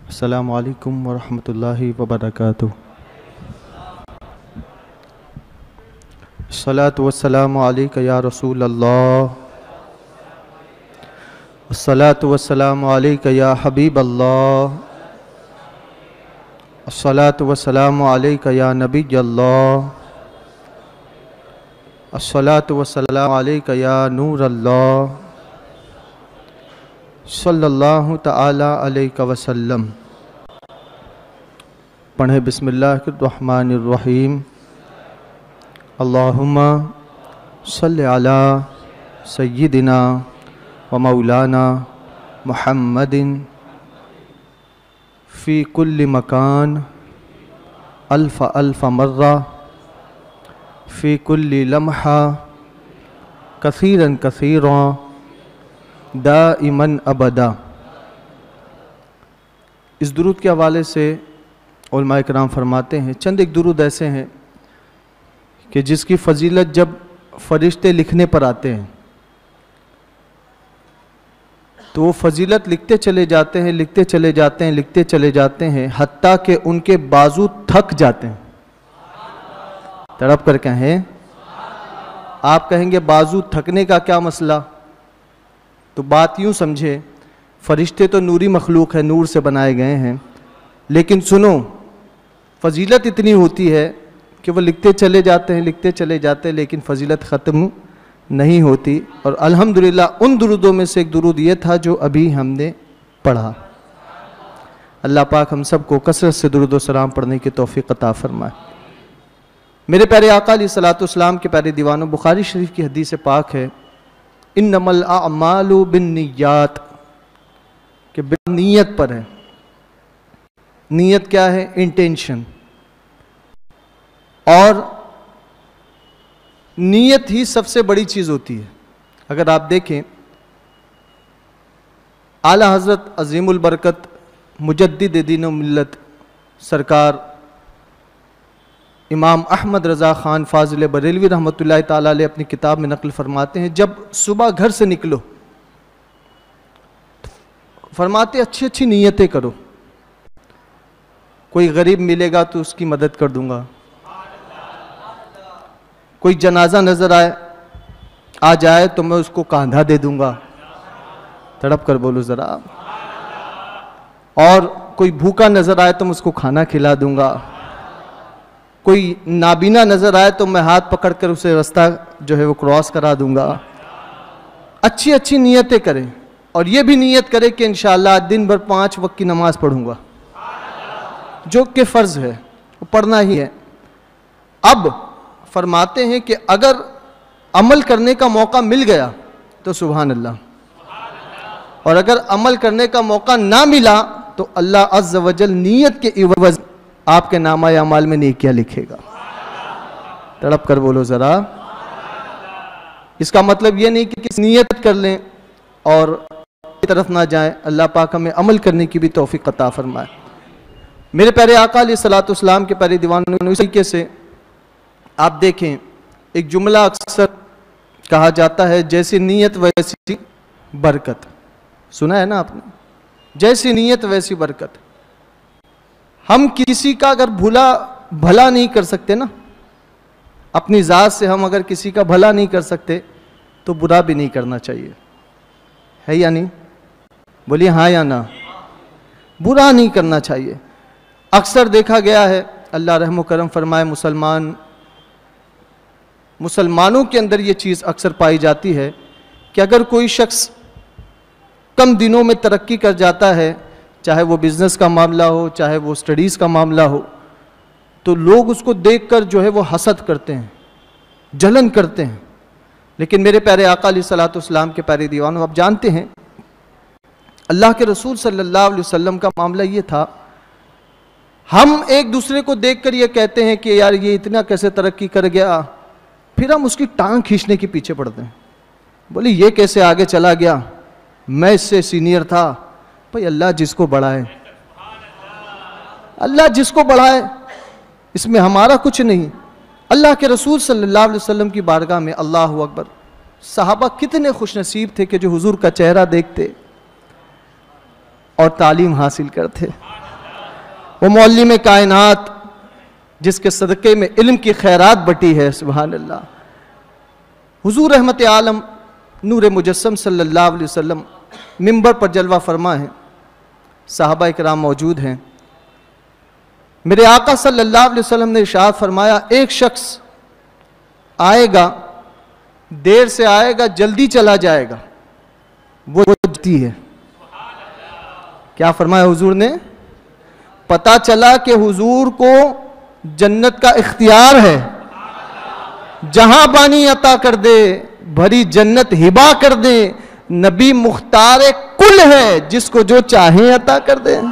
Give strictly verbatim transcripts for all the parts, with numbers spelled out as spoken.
अस्सलामु अलैकुम वरहमतुल्लाहि वबरकातुहू। अस्सलातु वस्सलामु अलैका या रसूल अल्लाह, अस्सलातु वस्सलामु अलैका या हबीब अल्लाह, अस्सलातु वस्सलामु अलैका या नबी अल्लाह, अस्सलातु वस्सलामु अलैका या नूर अल्लाह, सल्लल्लाहु तआला अलैका वसल्लम। पढ़े बिस्मिल्लाहिर्रहमानिर्रहीम। अल्लाहुम्मा सल्लि अला सय्यिदिना व मौलाना मुहम्मदिन फ़ी कुल्ली मकान अल्फ़ अल्फ़ मर्रा फ़ी कुल्ली लम्हा कसीरन कसीरा दाइमन अबदा। इस दुरूद के हवाले से उलमाए किराम फरमाते हैं, चंद एक दुरूद ऐसे हैं कि जिसकी फ़जीलत जब फ़रिश्ते लिखने पर आते हैं तो वो फ़जीलत लिखते चले जाते हैं लिखते चले जाते हैं लिखते चले जाते हैं हत्ता कि उनके बाजू थक जाते हैं। तड़प कर कहें, आप कहेंगे बाजू थकने का क्या मसला, तो बात यूँ समझे, फ़रिश्ते तो नूरी मखलूक है, नूर से बनाए गए हैं, लेकिन सुनो फ़जीलत इतनी होती है कि वो लिखते चले जाते हैं लिखते चले जाते हैं लेकिन फ़जीलत ख़त्म नहीं होती। और अल्हम्दुलिल्लाह उन दुरूदों में से एक दुरूद ये था जो अभी हमने पढ़ा। अल्लाह पाक हम सब को कसरत से दुरूद व सलाम पढ़ने की तौफ़ीक़ अता फ़रमाए। मेरे प्यारे आका अलैहिस्सलातु वस्सलाम के प्यारे दीवानों, बुखारी शरीफ की हदीस पाक है, इन्नमल अअमालु बिन्नियात, कि नीयत पर है। नीयत क्या है? इंटेंशन। और नीयत ही सबसे बड़ी चीज़ होती है। अगर आप देखें, आला हज़रत अज़ीमुल बरकत मुजद्दिद दीन व मिल्लत सरकार इमाम अहमद रज़ा ख़ान फ़ाज़िल बरेलवी रहमतुल्लाहि ताला अलैह अपनी किताब में नक़ल फरमाते हैं, जब सुबह घर से निकलो फरमाते अच्छी अच्छी नीयतें करो। कोई गरीब मिलेगा तो उसकी मदद कर दूंगा, कोई जनाजा नज़र आए आ जाए तो मैं उसको कांधा दे दूंगा। तड़प कर बोलो ज़रा। और कोई भूखा नज़र आए तो मैं उसको खाना खिला दूंगा। कोई नाबीना नज़र आए तो मैं हाथ पकड़ कर उसे रास्ता जो है वो क्रॉस करा दूंगा। अच्छी अच्छी नीयतें करें और ये भी नीयत करें कि इंशाअल्लाह दिन भर पाँच वक्त की नमाज़ पढ़ूंगा, जो कि फ़र्ज़ है, वो पढ़ना ही है। अब फरमाते हैं कि अगर अमल करने का मौका मिल गया तो सुभान अल्लाह, और अगर अमल करने का मौका ना मिला तो अल्लाह अज़्ज़ व जल नीयत के इवज़ आपके नामा या अमाल में नेकियां लिखेगा। तड़प कर बोलो ज़रा। इसका मतलब ये नहीं कि किस नीयत कर लें और की तरफ ना जाएं। अल्लाह पाक हमें अमल करने की भी तौफ़ीक़ अता फ़रमाए। मेरे प्यारे आका अलैहिस्सलातु वस्सलाम के प्यारे दीवानों, इस तरीके से आप देखें, एक जुमला अक्सर कहा जाता है, जैसी नीयत वैसी बरकत। सुना है ना आपने? जैसी नीयत वैसी बरकत। हम किसी का अगर भूला भला नहीं कर सकते ना, अपनी ज़ात से हम अगर किसी का भला नहीं कर सकते तो बुरा भी नहीं करना चाहिए, है या नहीं? बोलिए हाँ या ना। बुरा नहीं करना चाहिए। अक्सर देखा गया है, अल्लाह रहम करम फरमाए, मुसलमान मुसलमानों के अंदर ये चीज़ अक्सर पाई जाती है कि अगर कोई शख्स कम दिनों में तरक्की कर जाता है, चाहे वो बिज़नेस का मामला हो, चाहे वो स्टडीज़ का मामला हो, तो लोग उसको देखकर जो है वो हसद करते हैं, जलन करते हैं। लेकिन मेरे प्यारे आका अलैहिस्सलातु वस्सलाम के प्यारे दीवानों, आप जानते हैं अल्लाह के रसूल सल्लल्लाहु अलैहि वसल्लम का मामला ये था, हम एक दूसरे को देखकर ये कहते हैं कि यार ये इतना कैसे तरक्की कर गया, फिर हम उसकी टांग खींचने के पीछे पड़ते हैं। बोले ये कैसे आगे चला गया, मैं इससे सीनियर था। भाई अल्लाह जिसको बढ़ाए, अल्लाह जिसको बढ़ाए, इसमें हमारा कुछ नहीं। अल्लाह के रसूल सल्लल्लाहु अलैहि वसल्लम की बारगाह में अल्लाह अकबर, सहाबा कितने खुशनसीब थे कि जो हुजूर का चेहरा देखते और तालीम हासिल करते। वो मौल्लिम कायनात जिसके सदक़े में इल्म की खैरात बटी है, सुभान अल्लाह। हुजूर रहमत आलम नूर मुजस्सम सल्लल्लाहु अलैहि वसल्लम मिंबर पर जलवा फरमा है, साहबा इकराम मौजूद हैं। मेरे आका सल्लल्लाहु अलैहि वसल्लम ने इरशाद फरमाया, एक शख्स आएगा, देर से आएगा, जल्दी चला जाएगा, वो जन्नती है। क्या फरमाया हुजूर ने? पता चला कि हुजूर को जन्नत का इख्तियार है, जहां बानी अता कर दे, भरी जन्नत हिबा कर दे। नबी मुख्तार कुल है, जिसको जो चाहे अता कर दे,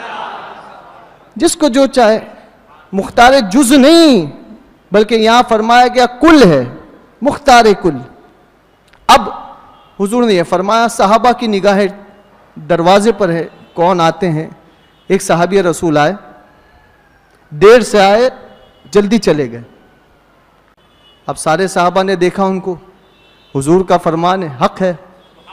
जिसको जो चाहे। मुख्तार जुज नहीं, बल्कि यहां फरमाया गया कुल है, मुख्तार कुल। अब हुजूर ने यह फरमाया, सहाबा की निगाहें दरवाजे पर है, कौन आते हैं? एक सहाबी रसूल आए, देर से आए, जल्दी चले गए। अब सारे सहाबा ने देखा उनको, हुजूर का फरमान है, हक है।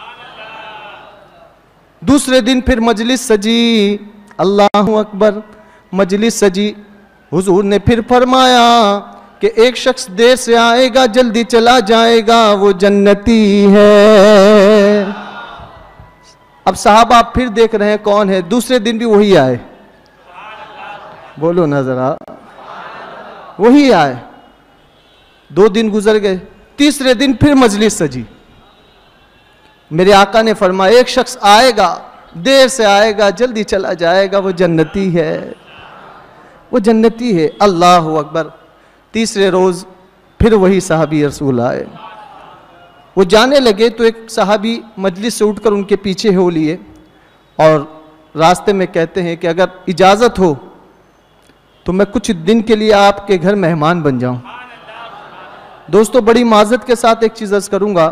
दूसरे दिन फिर मजलिस सजी, अल्लाहु अकबर, मजलिस सजी। हुजूर ने फिर फरमाया कि एक शख्स देर से आएगा, जल्दी चला जाएगा, वो जन्नती है। अब साहबा फिर देख रहे हैं कौन है। दूसरे दिन भी वही आए, बोलो ना जरा, वही आए। दो दिन गुजर गए, तीसरे दिन फिर मजलिस सजी। मेरे आका ने फरमाया, एक शख्स आएगा, देर से आएगा, जल्दी चला जाएगा, वो जन्नती है, वो जन्नती है। अल्लाह अकबर। तीसरे रोज फिर वही सहाबी रसूल आए। वो जाने लगे तो एक सहाबी मजलिस से उठकर उनके पीछे हो लिए और रास्ते में कहते हैं कि अगर इजाज़त हो तो मैं कुछ दिन के लिए आपके घर मेहमान बन जाऊं। दोस्तों, बड़ी माजरत के साथ एक चीज़ अर्ज़ करूंगा,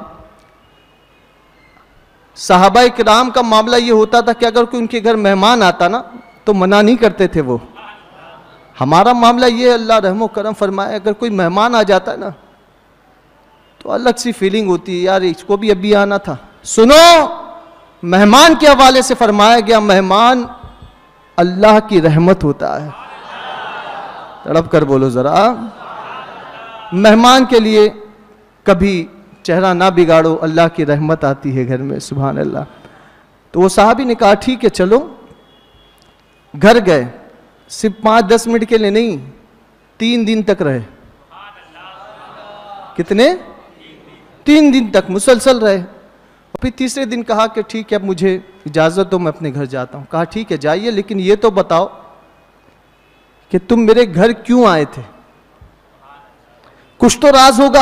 सहाबाए किराम का मामला ये होता था कि अगर कोई उनके घर मेहमान आता ना तो मना नहीं करते थे वो। हमारा मामला ये, अल्लाह रहमो करम फरमाए, अगर कोई मेहमान आ जाता है ना तो अलग सी फीलिंग होती है, यार इसको भी अभी आना था। सुनो, मेहमान के हवाले से फरमाया गया, मेहमान अल्लाह की रहमत होता है। तड़प कर बोलो जरा, मेहमान के लिए कभी चेहरा ना बिगाड़ो, अल्लाह की रहमत आती है घर में, सुभान अल्लाह। तो वो साहबी ने कहा, ठीक है चलो। घर गए, सिर्फ पाँच दस मिनट के लिए नहीं, तीन दिन तक रहे। कितने? तीन दिन तक मुसलसल रहे। फिर तीसरे दिन कहा कि ठीक है, अब मुझे इजाज़त दो, मैं अपने घर जाता हूँ। कहा ठीक है जाइए, लेकिन ये तो बताओ कि तुम मेरे घर क्यों आए थे, कुछ तो राज होगा।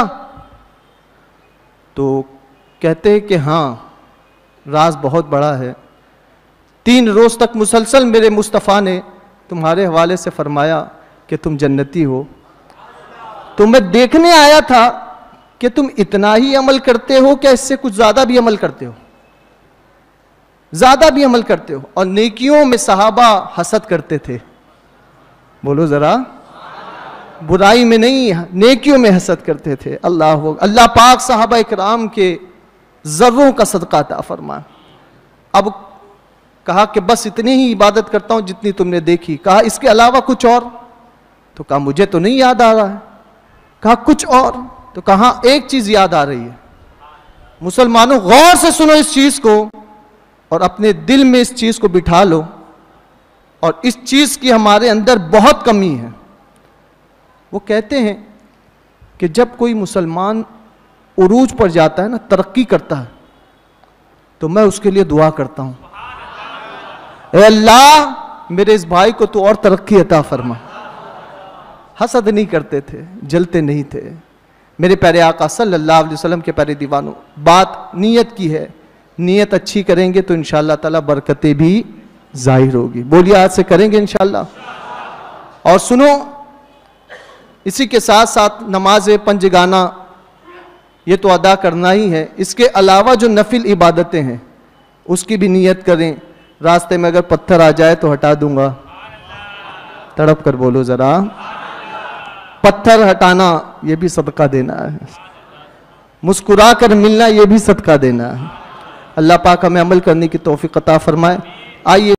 तो कहते हैं कि हाँ, राज बहुत बड़ा है। तीन रोज तक मुसलसल मेरे मुस्तफ़ा ने तुम्हारे हवाले से फरमाया कि तुम जन्नती हो। तो मैं देखने आया था कि तुम इतना ही अमल करते हो क्या इससे कुछ ज्यादा भी अमल करते हो, ज्यादा भी अमल करते हो। और नेकियों में सहाबा हसद करते थे, बोलो जरा, बुराई में नहीं, नेकियों में हसद करते थे। अल्लाह अल्लाह पाक सहाबा इकराम के जर्रों का सदका अता फरमा। अब कहा कि बस इतनी ही इबादत करता हूं जितनी तुमने देखी। कहा इसके अलावा कुछ और? तो कहा मुझे तो नहीं याद आ रहा है। कहा कुछ और? तो कहा एक चीज याद आ रही है। मुसलमानों, गौर से सुनो इस चीज को और अपने दिल में इस चीज को बिठा लो, और इस चीज की हमारे अंदर बहुत कमी है। वो कहते हैं कि जब कोई मुसलमान उरूज पर जाता है ना, तरक्की करता है, तो मैं उसके लिए दुआ करता हूं, ए अल्लाह मेरे इस भाई को तो और तरक्की अता फरमा। हसद नहीं करते थे, जलते नहीं थे। मेरे प्यारे आका सल्लल्लाहु अलैहि वसल्लम के प्यारे दीवानों, बात नीयत की है। नीयत अच्छी करेंगे तो इंशाअल्लाह ताला बरकतें भी जाहिर होगी। बोलिए आज से करेंगे इंशाअल्लाह। और सुनो, इसी के साथ साथ नमाज पंजगाना ये तो अदा करना ही है। इसके अलावा जो नफिल इबादतें हैं उसकी भी नीयत करें। रास्ते में अगर पत्थर आ जाए तो हटा दूंगा। तड़प कर बोलो जरा, पत्थर हटाना ये भी सदका देना है, मुस्कुरा कर मिलना ये भी सदका देना है। अल्लाह पाक हमें अमल करने की तौफीक अता फरमाए। आइए